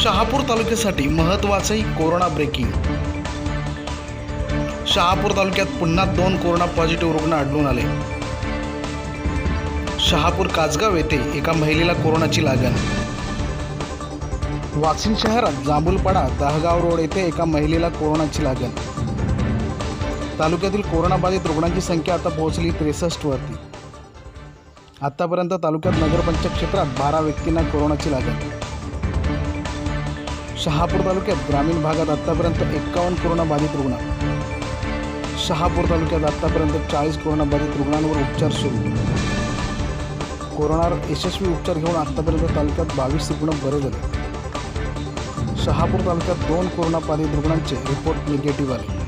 शहापूर तालुक्यासाठी महत्त्वाचे corona breaking. Shahapur तालुक्यात पुन्हा 2 कोरोना पॉझिटिव्ह रुग्ण आढळून आले। शहापूर कासगाव येथे एका महिलेला कोरोनाची लागण। वाशिम शहरात जांभूलपाडा दहगाव रोड येथे एका महिलेला कोरोनाची लागण। तालुक्यातील कोरोनाबाधित रुग्णांची संख्या आता पोहोचली 63 वरती। आतापर्यंत तालुक्यात नगरपंचायत क्षेत्रात 12 व्यक्तींना कोरोनाची लागण। शहापूर तालुक्यात ग्रामीण भागात आतापर्यंत 51 कोरोनाबाधित रुग्ण। शहापूर तालुक्यात आतापर्यंत 40 कोरोनाबाधित रुग्णांवर उपचार सुरू। कोरोनावर यशस्वी उपचार घेऊन आतापर्यंत तालुक्यात 22 रुग्ण बरे झाले। शहापूर तालुक्यात 2 कोरोनाबाधित रुग्णांचे रिपोर्ट निगेटिव्ह आले।